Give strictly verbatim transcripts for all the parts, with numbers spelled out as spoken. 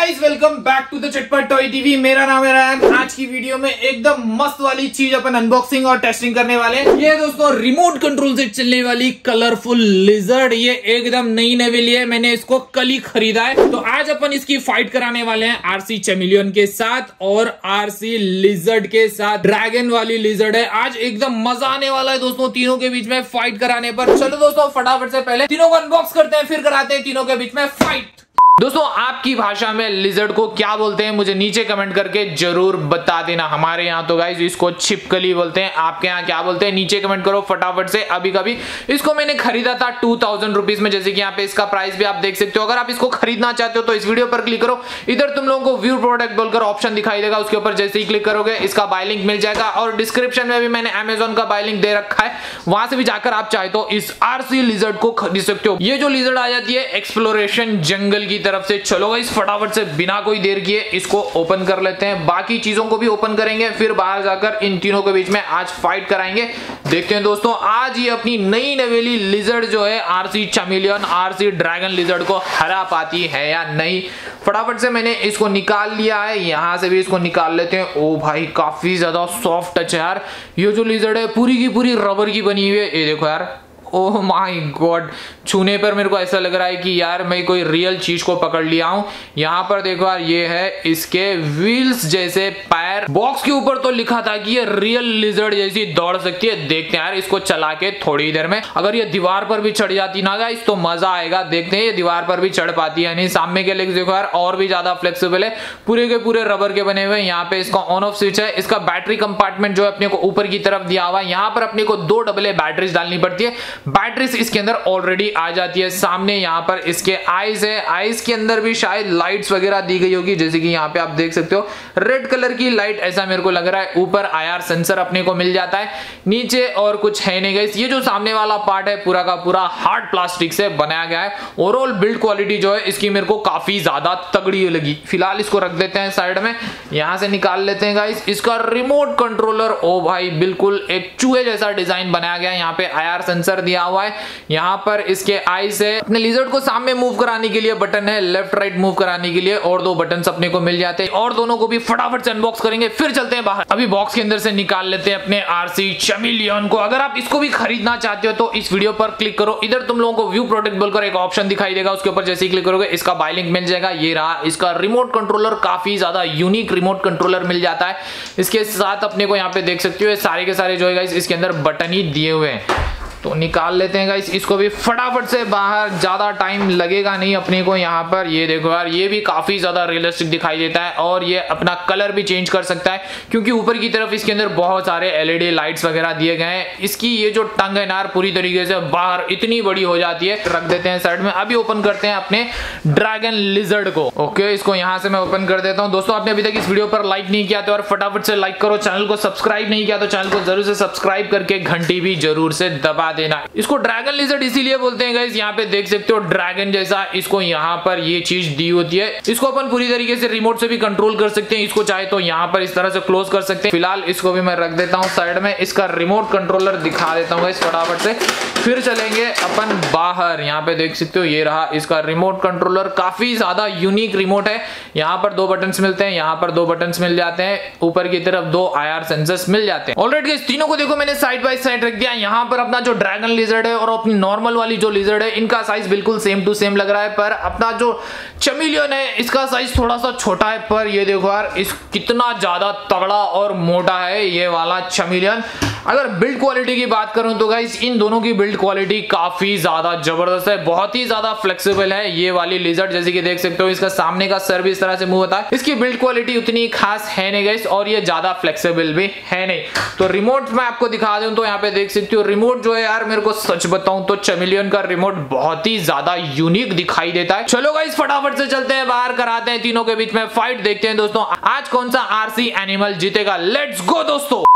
Guys welcome back to the Chatpat toy TV. मेरा नाम है रायन। आज की वीडियो में एकदम मस्त वाली चीज अपन अनबॉक्सिंग और टेस्टिंग करने वाले हैं। ये दोस्तों रिमोट कंट्रोल से चलने वाली कलरफुल लिजर्ड, ये एकदम नई नवेली है। मैंने इसको कल ही खरीदा है। तो आज अपन इसकी फाइट कराने वाले हैं आरसी चैमिलियन के साथ और आरसी लिजर्ड के साथ। ड्रैगन वाली लिजर्ड है। आज एकदम मजा आने वाला है दोस्तों तीनों के बीच में फाइट कराने पर। चलो दोस्तों फटाफट से पहले तीनों को अनबॉक्स करते हैं, फिर कराते हैं तीनों के बीच में फाइट। दोस्तों आपकी भाषा में लिजर्ड को क्या बोलते हैं मुझे नीचे कमेंट करके जरूर बता देना। हमारे यहाँ तो गाइस इसको छिपकली बोलते हैं। आपके यहाँ क्या बोलते हैं नीचे कमेंट करो फटाफट से। अभी कभी इसको मैंने खरीदा था टू थाउजेंड रुपीज में, जैसे कि यहाँ पे इसका प्राइस भी आप देख सकते हो। अगर आप इसको खरीदना चाहते हो तो इस वीडियो पर क्लिक करो। इधर तुम लोगों को व्यू प्रोडक्ट बोलकर ऑप्शन दिखाई देगा, उसके ऊपर जैसे ही क्लिक करोगे इसका बाय लिंक मिल जाएगा। और डिस्क्रिप्शन में भी मैंने अमेजोन का बाय लिंक दे रखा है, वहां से भी जाकर आप चाहे तो इस आरसी लिजर्ड को खरीद सकते हो। ये जो लिजर्ड आ जाती है एक्सप्लोरेशन जंगल की तरफ से। चलो गाइस फटाफट से बिना कोई देर किए इसको ओपन कर लेते हैं। बाकी चीजों को भी ओपन करेंगे, फिर बाहर जाकर इन तीनों के बीच में आज फाइट कराएंगे। देखते हैं दोस्तों आज ये अपनी नई नवेली लिजर्ड जो है RC chameleon RC dragon lizard को हरा पाती है या नहीं। फटाफट से मैंने इसको निकाल लिया है, यहां से भी इसको निकाल लेते हैं। ओ भाई काफी ज्यादा सॉफ्ट टच है यार। ये जो लिजर्ड है पूरी की पूरी रबर की बनी हुई है। ये देखो यार, ओह माय गॉड, छूने पर मेरे को ऐसा लग रहा है कि यार मैं कोई रियल चीज को पकड़ लिया हूं। यहाँ पर देखो यार, ये है इसके व्हील्स जैसे पैर। बॉक्स के ऊपर तो लिखा था कि ये रियल लिजर्ड जैसी दौड़ सकती है। देखते हैं यार इसको चला के थोड़ी देर में। अगर ये दीवार पर भी चढ़ जाती ना गाइस तो मजा आएगा। देखते हैं ये दीवार पर भी चढ़ पाती है नहीं। सामने के लेग्स देखो यार और भी ज्यादा फ्लेक्सिबल है, पूरे के पूरे रबर के बने हुए। यहाँ पे इसका ऑन ऑफ स्विच है। इसका बैटरी कंपार्टमेंट जो है अपने को ऊपर की तरफ दिया हुआ है। यहाँ पर अपने को दो डबल बैटरीज डालनी पड़ती है। बैटरीज इसके अंदर ऑलरेडी आ जाती है। सामने यहाँ पर इसके आईज है, आईज के अंदर भी शायद लाइट्स वगैरह दी गई होगी, जैसे कि यहाँ पे आप देख सकते हो रेड कलर की लाइट, ऐसा मेरे को लग रहा है। ऊपर आईआर सेंसर अपने को मिल जाता है। नीचे और कुछ है नहीं गाइस। ये जो सामने वाला पार्ट है पूरा का पूरा हार्ड प्लास्टिक से बनाया गया है। ओवरऑल बिल्ड क्वालिटी जो है इसकी मेरे को काफी ज्यादा तगड़ी लगी। फिलहाल इसको रख देते हैं साइड में। यहां से निकाल लेते हैं गाइस इसका रिमोट कंट्रोलर। ओ भाई बिल्कुल एक चूहे जैसा डिजाइन बनाया गया है। यहाँ पे आईआर सेंसर दिया हुआ है। यहाँ पर इसके आई से अपने लिजर्ड को सामने मूव कराने के लिए बटन है, लेफ्ट राइट मूव कराने के लिए और दो बटन अपने को मिल जाते हैं। और दोनों को भी फटाफट से अनबॉक्स करेंगे, फिर चलते हैं बाहर। अभी बॉक्स के अंदर से निकाल लेते हैं अपने आरसी चैमिलियन को। अगर आप इसको भी खरीदना चाहते हो तो इस वीडियो पर क्लिक करो। इधर तुम लोगों को व्यू प्रोडक्ट बोलकर एक ऑप्शन दिखाई देगा, उसके ऊपर जैसे ही क्लिक करोगे इसका बाय लिंक मिल जाएगा। ये रहा इसका रिमोट कंट्रोलर। काफी ज्यादा यूनिक रिमोट कंट्रोलर मिल जाता है। इसके साथ अपने को यहाँ पे देख सकते हो सारे के सारे जो है गाइस इसके अंदर बटन ही दिए हुए हैं। तो निकाल लेते हैं गाइस इसको भी फटाफट से बाहर। ज्यादा टाइम लगेगा नहीं अपने को। यहाँ पर ये देखो यार, ये भी काफी ज्यादा रियलिस्टिक दिखाई देता है और ये अपना कलर भी चेंज कर सकता है क्योंकि ऊपर की तरफ इसके अंदर बहुत सारे एलईडी लाइट्स वगैरह दिए गए हैं। इसकी ये जो टंग है ना पूरी तरीके से बाहर इतनी बड़ी हो जाती है। रख देते हैं साइड में। अभी ओपन करते हैं अपने ड्रैगन लिजर्ड को। ओके इसको यहाँ से मैं ओपन कर देता हूँ। दोस्तों आपने अभी तक इस वीडियो पर लाइक नहीं किया तो और फटाफट से लाइक करो। चैनल को सब्सक्राइब नहीं किया तो चैनल को जरूर से सब्सक्राइब करके घंटी भी जरूर से दबा देना। इसको ड्रैगन लिजर्ड इसीलिए बोलते हैं गाइस, यहाँ पे देख सकते हो ड्रैगन जैसा इसको यहाँ पर ये चीज दी होती है। इसको अपन पूरी तरीके से रिमोट से भी कंट्रोल कर सकते हैं। इसको चाहे तो यहाँ पर इस तरह से क्लोज कर सकते हैं। फिलहाल इसको भी मैं रख देता हूँ साइड में। इसका रिमोट कंट्रोलर दिखा देता हूँ गाइस फटाफट से, फिर चलेंगे अपन बाहर। यहाँ पे देख सकते हो ये रहा इसका रिमोट कंट्रोलर। काफी ज्यादा यूनिक रिमोट है। यहाँ पर दो बटन्स मिलते हैं, यहाँ पर दो बटन्स मिल जाते हैं, ऊपर की तरफ दो आईआर सेंसर्स मिल जाते हैं। ऑलरेडी गाइस तीनों को देखो मैंने साइड बाय साइड रख दिया। यहाँ पर अपना जो ड्रैगन लिजर्ड है और अपनी नॉर्मल वाली जो लिजर्ड है इनका साइज बिल्कुल सेम टू सेम लग रहा है, पर अपना जो चैमिलियन है इसका साइज थोड़ा सा छोटा है। पर ये देखो यार इस कितना ज्यादा तगड़ा और मोटा है ये वाला चैमिलियन। अगर बिल्ड क्वालिटी की बात करूं तो गाइस इन दोनों की बिल्ड क्वालिटी काफी ज्यादा जबरदस्त है, बहुत ही ज्यादा फ्लेक्सिबल है ये वाली लिजर्ड। जैसे कि देख सकते हो इसका सामने का सर भी इस तरह से मूव होता है। इसकी बिल्ड क्वालिटी उतनी खास है नहीं गाइस और ये ज्यादा फ्लेक्सिबल भी है नहीं। तो रिमोट मैं आपको दिखा दूं तो यहाँ पे देख सकते हो रिमोट जो है यार मेरे को सच बताऊं तो चैमिलियन का रिमोट बहुत ही ज्यादा यूनिक दिखाई देता है। चलो गाइस फटाफट से चलते हैं बाहर, कराते हैं तीनों के बीच में फाइट। देखते हैं दोस्तों आज कौन सा आरसी एनिमल जीतेगा। लेट्स गो दोस्तों।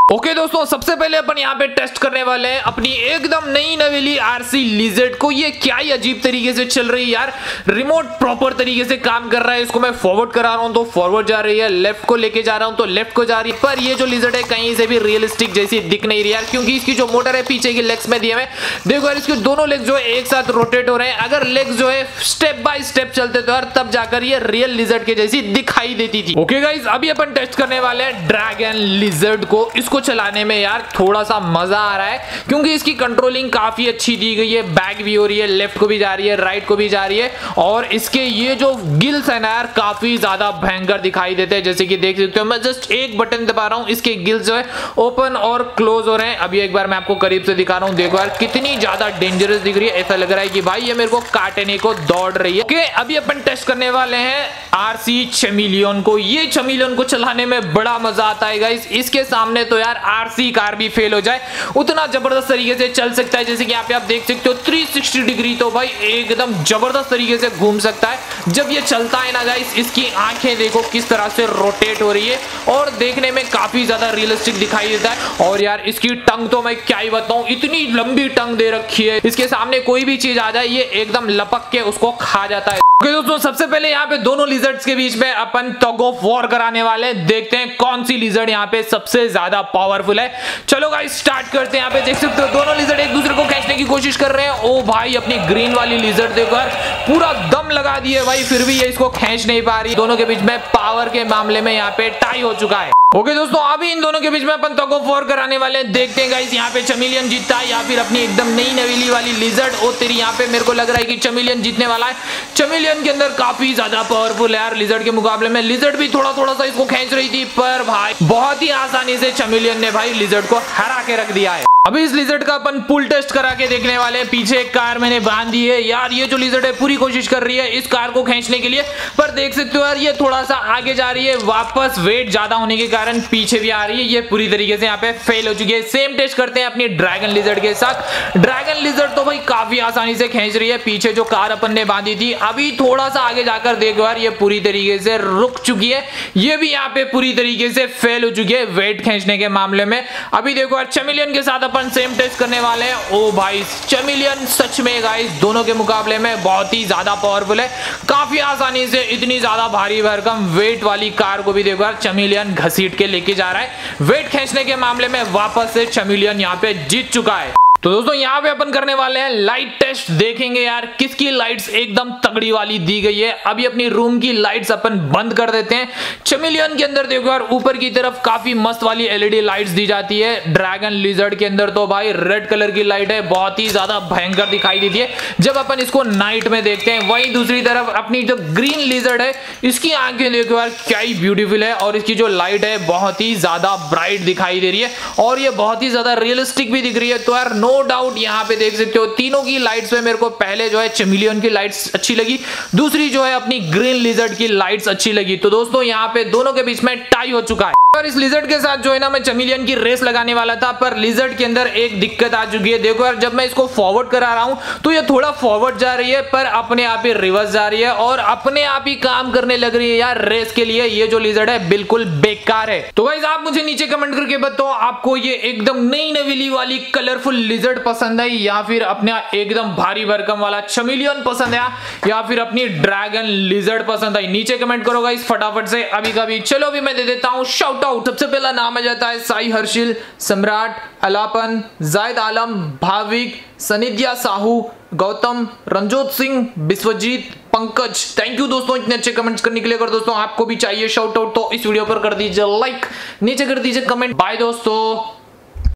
ओके okay दोस्तों, सबसे पहले अपन यहाँ पे टेस्ट करने वाले हैं अपनी एकदम नई नवेली आरसी लिजर्ड को। ये क्या ही अजीब तरीके से चल रही है यार, रिमोट प्रॉपर तरीके से काम कर रहा है। इसको मैं फॉरवर्ड करा रहा हूँ तो फॉरवर्ड जा रही है, लेफ्ट को लेके जा रहा हूँ तो लेफ्ट को जा रही है। पर ये जो लिजर्ड है कहीं से भी रियलिस्टिक जैसी दिख नहीं रही यार, क्योंकि इसकी जो मोटर है पीछे की लेग्स में दिए हुए, देखो यार इसके दोनों लेग जो है एक साथ रोटेट हो रहे हैं। अगर लेग्स जो है स्टेप बाय स्टेप चलते तो यार तब जाकर ये रियल लिजर्ड के जैसी दिखाई देती थी। ओके गाइस, अभी अपन टेस्ट करने वाले हैं ड्रैगन लिजर्ड को। इसको चलाने में यार थोड़ा सा मजा आ रहा है क्योंकि इसकी कंट्रोलिंग काफी अच्छी दी गई है। बैक भी हो रही है, लेफ्ट को भी जा रही है, राइट को भी जा रही है। और इसके ये जो गिल्स है ना यार काफी ज्यादा भयंकर दिखाई देते हैं। जैसे कि देख सकते हो मैं जस्ट एक बटन दबा रहा हूँ, इसके गिल्स जो है ओपन और क्लोज हो रहे हैं। अभी एक बार मैं आपको करीब से दिखा रहा हूँ, देखो यार कितनी ज्यादा डेंजरस दिख रही है। ऐसा लग रहा है कि भाई ये मेरे को काटने को दौड़ रही है। ओके, अभी अपन टेस्ट करने वाले हैं आरसी चैमेलियन को। ये चैमेलियन को चलाने में बड़ा मजा आता है गाइस। इसके सामने तो यार आरसी कार भी फेल हो जाए, उतना जबरदस्त तरीके से चल सकता है। जैसे कि यहाँ पे आप देख सकते हो तीन सौ साठ डिग्री तो भाई एकदम जबरदस्त तरीके से घूम सकता है जब ये चलता है ना गाइस। इसकी आंखें देखो किस तरह से रोटेट हो रही है और देखने में काफी ज्यादा रियलिस्टिक दिखाई देता है। और यार इसकी टंग तो मैं क्या ही बताऊं, इतनी लंबी टंग दे रखी है। इसके सामने कोई भी चीज आ जाए ये एकदम लपक के उसको खा जाता है। ओके दोस्तों, सबसे पहले यहाँ पे दोनों लिजर्ड्स के बीच में अपन टग ऑफ वॉर कराने वाले हैं। देखते हैं कौन सी लिजर्ड यहाँ पे सबसे ज्यादा पावरफुल है। चलो गाइस स्टार्ट करते हैं। यहाँ पे देख सकते हो दोनों लिजर्ड एक दूसरे को खींचने की कोशिश कर रहे हैं। ओ भाई, अपनी ग्रीन वाली लिजर्ड देखो यार पूरा दम लगा दिए भाई, फिर भी ये इसको खींच नहीं पा रही। दोनों के बीच में पावर के मामले में यहाँ पे टाई हो चुका है। ओके okay, दोस्तों अभी इन दोनों के बीच में अपन टग ऑफ वॉर कराने वाले हैं। देखते हैं गाइस यहाँ पे चैमेलियन जीतता है या फिर अपनी एकदम नई नवेली वाली लिजर्ड। ओ तेरी, यहाँ पे मेरे को लग रहा है कि चैमेलियन जीतने वाला है। चैमेलियन के अंदर काफी ज्यादा पावरफुल है यार लिजर्ड के मुकाबले में। लिजर्ड भी थोड़ा थोड़ा सा इसको खींच रही थी पर भाई बहुत ही आसानी से चैमेलियन ने भाई लिजर्ड को हरा के रख दिया है। अभी इस लिजर्ड का अपन पुल टेस्ट करा के देखने वाले हैं। पीछे एक कार मैंने बांध दी है यार। ये जो लिजर्ड है पूरी कोशिश कर रही है इस कार को खींचने के लिए, पर देख सकते हो यार ये थोड़ा सा आगे जा रही है। वापस वेट ज्यादा होने के कारण पीछे भी आ रही है। ये पूरी तरीके से यहाँ पे फेल हो चुकी है। सेम टेस्ट करते हैं अपनी ड्रैगन लिजर्ड के साथ। ड्रैगन लिजर्ड तो भाई काफी आसानी से खींच रही है। पीछे जो कार अपन ने बांधी थी, अभी थोड़ा सा आगे जाकर देखो यार ये पूरी तरीके से रुक चुकी है। ये भी यहाँ पे पूरी तरीके से फेल हो चुकी है वेट खींचने के मामले में। अभी देखो यार चैमेलियन के साथ अपन सेम टेस्ट करने वाले हैं। ओ भाई, चैमेलियन सच में गाइस दोनों के मुकाबले में बहुत ही ज्यादा पावरफुल है। काफी आसानी से इतनी ज्यादा भारी भरकम वेट वाली कार को भी देखो यार चैमेलियन घसीट के लेके जा रहा है। वेट खींचने के मामले में वापस से चैमेलियन यहाँ पे जीत चुका है। तो दोस्तों यहाँ पे अपन करने वाले हैं लाइट टेस्ट। देखेंगे यार किसकी लाइट्स एकदम तगड़ी वाली दी गई है। अभी अपनी रूम की लाइट्स अपन बंद कर देते हैं। चैमेलियन के अंदर देखो यार ऊपर की तरफ काफी मस्त वाली एलईडी लाइट्स दी जाती है। ड्रैगन लिजर्ड के अंदर तो भाई रेड कलर की लाइट है, बहुत ही ज्यादा भयंकर दिखाई देती है जब अपन इसको नाइट में देखते हैं। वहीं दूसरी तरफ अपनी जो ग्रीन लिजर्ड है इसकी आंखें देखो यार क्या ही ब्यूटीफुल है और इसकी जो लाइट है बहुत ही ज्यादा ब्राइट दिखाई दे रही है और ये बहुत ही ज्यादा रियलिस्टिक भी दिख रही है। तो यार नो डाउट यहाँ पे देख सकते हो तीनों की लाइट्स में मेरे को पहले जो है चैमेलियन की लाइट्स अच्छी लगी, दूसरी जो है अपनी ग्रीन लिजर्ड की लाइट्स अच्छी लगी। तो दोस्तों यहाँ पे दोनों के बीच में टाई हो चुका है। और इस लिजर्ड के साथ जो है ना मैं चैमेलियन की रेस लगाने वाला था, पर लिजर्ड के अंदर एक दिक्कत आ चुकी है। देखो यार जब मैं इसको फॉरवर्ड करा रहा हूं तो ये थोड़ा फॉरवर्ड जा रही है पर अपने आप ही रिवर्स जा रही है और अपने आप ही काम करने लग रही है यार रेस के लिए। ये जो लिजर्ड है बिल्कुल बेकार है। तो गाइस आप मुझे नीचे कमेंट करके बताओ आपको ये एकदम नई नवेली वाली कलरफुल लिजर्ड पसंद है या फिर अपना एकदम भारी भरकम वाला चैमेलियन पसंद है या फिर अपनी ड्रैगन लिजर्ड पसंद है। नीचे कमेंट करो गाइस फटाफट से अभी कभी। चलो अभी मैं दे देता हूं शाउट आउट। सबसे पहला नाम आ जाता है साई हर्षिल, सम्राट, अलापन, जायद आलम, भाविक, सनिध्या साहू, गौतम, रंजोत सिंह, विश्वजीत, पंकज। थैंक यू दोस्तों इतने अच्छे कमेंट्स करने के लिए। अगर दोस्तों आपको भी चाहिए शाउट आउट तो इस वीडियो पर कर दीजिए लाइक, नीचे कर दीजिए कमेंट। बाय दोस्तों।